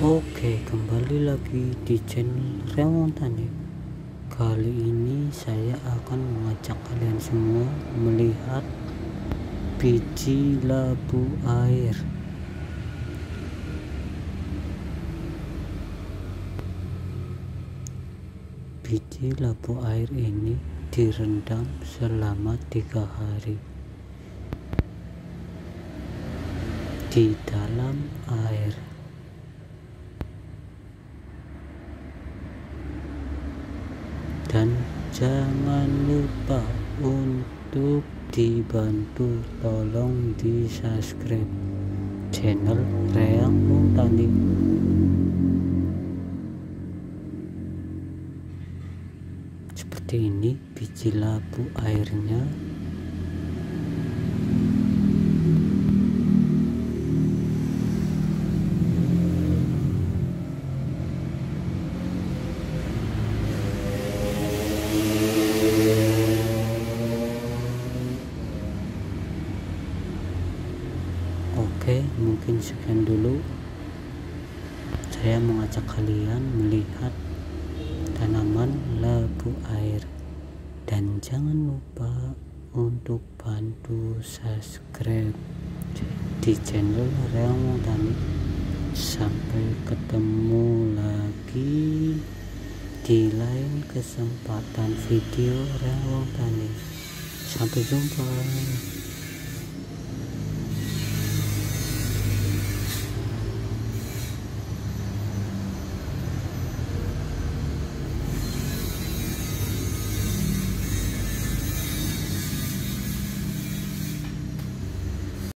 Oke, kembali lagi di channel Reong Tani. Kali ini saya akan mengajak kalian semua melihat biji labu air. Biji labu air ini direndam selama 3 hari di dalam air. Dan jangan lupa untuk dibantu, tolong di subscribe channel Reong Tani. Seperti ini biji labu airnya. Oke, mungkin sekian dulu. Saya mengajak kalian melihat tanaman labu air. Dan jangan lupa untuk bantu subscribe di channel Reong Tani. Sampai ketemu lagi di lain kesempatan video Reong Tani. Sampai jumpa.